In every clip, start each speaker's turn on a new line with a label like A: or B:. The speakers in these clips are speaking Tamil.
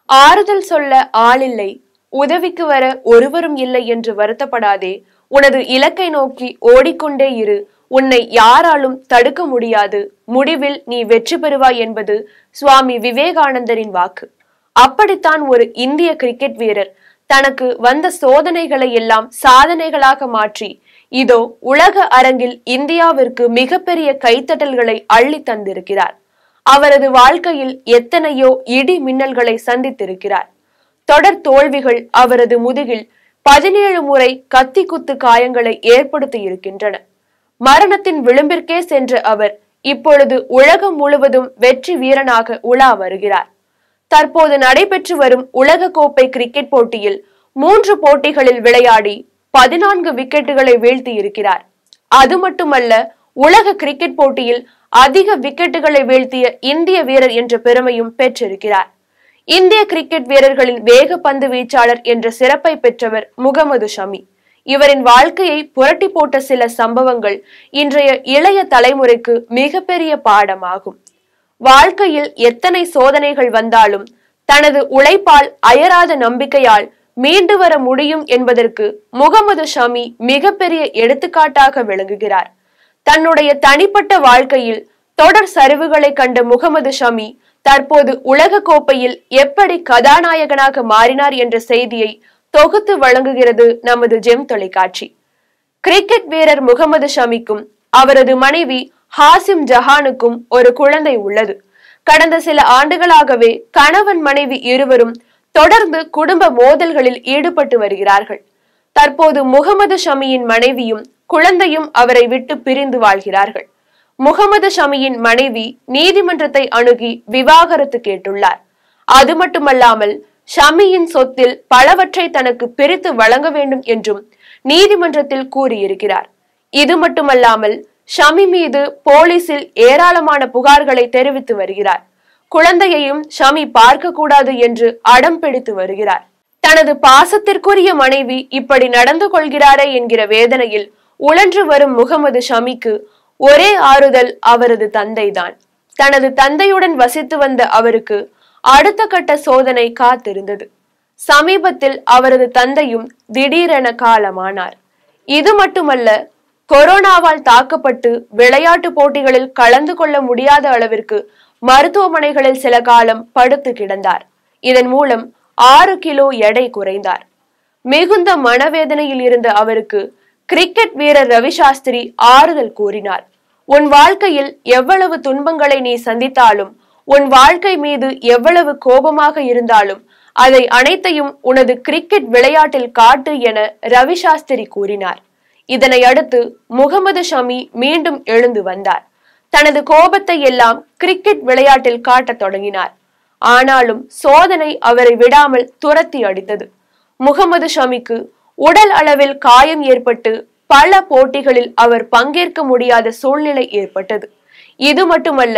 A: ஆறுதல் சொல்ல ஆளில்லை, உதவிக்கு வர ஒருவரும் இல்லை என்று வருத்தப்படாதே. உனது இலக்கை நோக்கி ஓடிக்கொண்டே இரு. உன்னை யாராலும் தடுக்க முடியாது. முடிவில் நீ வெற்றி பெறுவாய் என்பது சுவாமி விவேகானந்தரின் வாக்கு. அப்படித்தான் ஒரு இந்திய கிரிக்கெட் வீரர் தனக்கு வந்த சோதனைகளை எல்லாம் சாதனைகளாக மாற்றி இதோ உலக அரங்கில் இந்தியாவிற்கு மிகப்பெரிய கைத்தட்டல்களை அள்ளி தந்திருக்கிறார். அவரது வாழ்க்கையில் எத்தனையோ இடி மின்னல்களை சந்தித்திருக்கிறார். தொடர் தோல்விகள் அவரது முதுகில் 17 முறை கத்தி குத்து காயங்களை ஏற்படுத்தி இருக்கின்றன. மரணத்தின் விளிம்பிற்கே சென்ற அவர் இப்பொழுது உலகம் முழுவதும் வெற்றி வீரனாக உலா வருகிறார். தற்போது நடைபெற்று வரும் உலக கோப்பை கிரிக்கெட் போட்டியில் 3 போட்டிகளில் விளையாடி 14 விக்கெட்டுகளை வீழ்த்தி இருக்கிறார். அது மட்டுமல்ல, உலக கிரிக்கெட் போட்டியில் அதிக விக்கெட்டுகளை வீழ்த்திய இந்திய வீரர் என்ற பெருமையும் பெற்றிருக்கிறார். இந்திய கிரிக்கெட் வீரர்களின் வேக பந்து வீச்சாளர் என்ற சிறப்பை பெற்றவர் முகமது ஷமி. இவரின் வாழ்க்கையை புரட்டி போட்ட சில சம்பவங்கள் இன்றைய இளைய தலைமுறைக்கு மிகப்பெரிய பாடமாகும். வாழ்க்கையில் எத்தனை சோதனைகள் வந்தாலும் தனது உழைப்பால் அயராத நம்பிக்கையால் மீண்டு வர முடியும் என்பதற்கு முகமது ஷமி மிகப்பெரிய எடுத்துக்காட்டாக விளங்குகிறார். தன்னுடைய தனிப்பட்ட வாழ்க்கையில் தொடர் சரிவுகளை கண்ட முகமது ஷமி தற்போது உலக கோப்பையில் எப்படி கதாநாயகனாக மாறினார் என்ற செய்தியை தொகுத்து வழங்குகிறது நமது ஜெம் தொலைக்காட்சி. கிரிக்கெட் வீரர் முகமது ஷமிக்கும் அவரது மனைவி ஹாசிம் ஜஹானுக்கும் ஒரு குழந்தை உள்ளது. கடந்த சில ஆண்டுகளாகவே கணவன் மனைவி இருவரும் தொடர்ந்து குடும்ப மோதல்களில் ஈடுபட்டு வருகிறார்கள். தற்போது முகமது ஷமியின் மனைவியும் குழந்தையும் அவரை விட்டு பிரிந்து வாழ்கிறார்கள். முகமது ஷமியின் மனைவி நீதிமன்றத்தை அணுகி விவாகரத்து கேட்டுள்ளார். அது மட்டுமல்லாமல் ஷமியின் சொத்தில் பலவற்றை தனக்கு பிரித்து வழங்க வேண்டும் என்றும் நீதிமன்றத்தில் கூறியிருக்கிறார். இது மட்டுமல்லாமல் ஷமி மீது போலீசில் ஏராளமான புகார்களை தெரிவித்து வருகிறார். குழந்தையையும் ஷமி பார்க்க கூடாது என்று அடம் பிடித்து வருகிறார். தனது பாசத்திற்குரிய மனைவி இப்படி நடந்து கொள்கிறாரே என்கிற வேதனையில் உழன்று வரும் முகமது ஷமிக்கு ஒரே ஆறுதல் அவரது தந்தைதான். தனது தந்தையுடன் வசித்து வந்த அவருக்கு அடுத்த கட்ட சோதனை காத்திருந்தது. சமீபத்தில் அவரது தந்தையும் திடீரென காலமானார். இது மட்டுமல்ல, கொரோனாவால் தாக்கப்பட்டு விளையாட்டு போட்டிகளில் கலந்து கொள்ள முடியாத அளவிற்கு மருத்துவமனைகளில் சில காலம் படுத்து கிடந்தார். இதன் மூலம் 6 கிலோ எடை குறைந்தார். மிகுந்த மனவேதனையில் இருந்த அவருக்கு கிரிக்கெட் வீரர் ரவி சாஸ்திரி ஆறுதல் கூறினார். உன் வாழ்க்கையில் எவ்வளவு துன்பங்களை நீ சந்தித்தாலும், உன் வாழ்க்கை மீது எவ்வளவு கோபமாக இருந்தாலும் அதை அனைத்தையும் உனது கிரிக்கெட் விளையாட்டில் காட்டு என ரவி சாஸ்திரி கூறினார். இதனை அடுத்து முகமது ஷமி மீண்டும் எழுந்து வந்தார். தனது கோபத்தை எல்லாம் கிரிக்கெட் விளையாட்டில் காட்டத் தொடங்கினார். ஆனாலும் சோதனை அவரை விடாமல் துரத்தி அடித்தது. முகமது ஷமிக்கு உடல் அளவில் காயம் ஏற்பட்டு பல போட்டிகளில் அவர் பங்கேற்க முடியாத சூழ்நிலை ஏற்பட்டது. இது மட்டுமல்ல,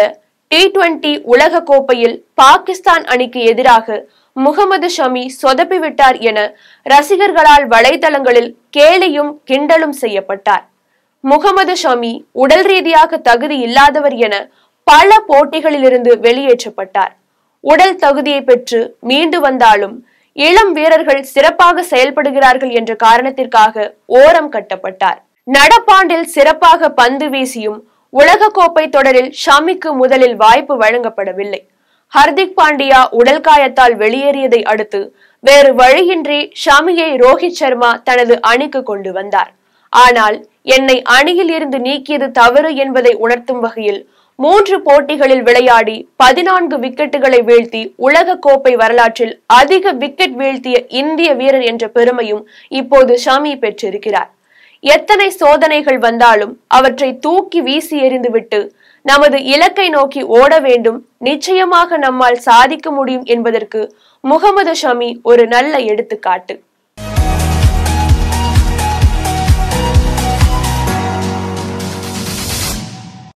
A: T20 உலக கோப்பையில் பாகிஸ்தான் அணிக்கு எதிராக முகமது ஷமி சொதப்பிவிட்டார் என ரசிகர்களால் வலைதளங்களில் கேலியும் கிண்டலும் செய்யப்பட்டார். முகமது ஷமி உடல் ரீதியாக தகுதி இல்லாதவர் என பல போட்டிகளிலிருந்து வெளியேற்றப்பட்டார். உடல் தகுதியை பெற்று மீண்டு வந்தாலும் இளம் வீரர்கள் சிறப்பாக செயல்படுகிறார்கள் என்ற காரணத்திற்காக ஓரம் கட்டப்பட்டார். நடப்பாண்டில் சிறப்பாக பந்து வீசியும் உலக கோப்பை தொடரில் ஷமிக்கு முதலில் வாய்ப்பு வழங்கப்படவில்லை. ஹர்திக் பாண்டியா உடல் காயத்தால் வெளியேறியதை அடுத்து வேறு வழியின்றி ஷமியை ரோஹித் சர்மா தனது அணிக்கு கொண்டு வந்தார். ஆனால் என்னை அணியில் இருந்து நீக்கியது தவறு என்பதை உணர்த்தும் வகையில் 3 போட்டிகளில் விளையாடி 14 விக்கெட்டுகளை வீழ்த்தி உலக கோப்பை வரலாற்றில் அதிக விக்கெட் வீழ்த்திய இந்திய வீரர் என்ற பெருமையும் இப்போது ஷமி பெற்றிருக்கிறார். எத்தனை சோதனைகள் வந்தாலும் அவற்றை தூக்கி வீசி எறிந்துவிட்டு நமது இலக்கை நோக்கி ஓட வேண்டும், நிச்சயமாக நம்மால் சாதிக்க முடியும் என்பதற்கு முகமது ஷமி ஒரு நல்ல எடுத்துக்காட்டு.